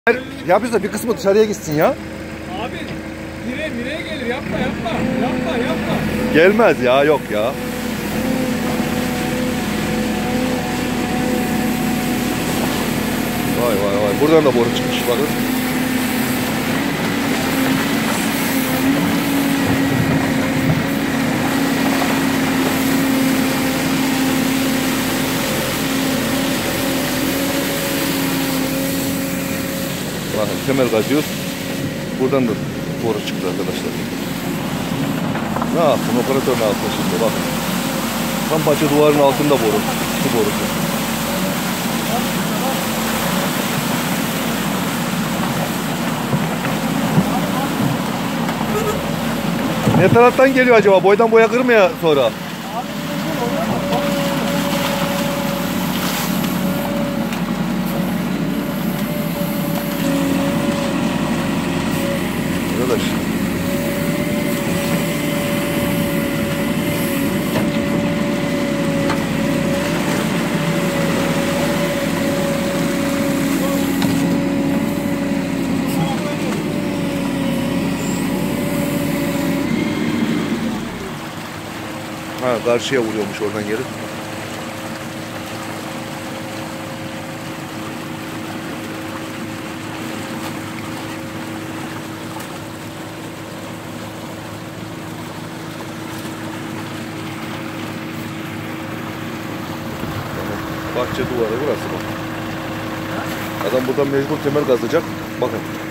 Yapıyoruz da bir kısmı dışarıya gitsin ya. Abi direğe gelir, yapma. Gelmez ya, yok ya. Vay. Buradan da boru çıkmış bakın. Bakın temel kazıyoruz. Buradan da boru çıktı arkadaşlar. Ne yaptım? Operatör ne yaptı şimdi? Bakın. Tam bahçe duvarının altında boru. Su borusu. Ne taraftan geliyor acaba? Boydan boya kırmaya sonra. Arkadaş. Ha, karşıya vuruyormuş oradan gelip. Bahçe duvarı burası bak. Adam buradan mecbur temel kazacak. Bakın.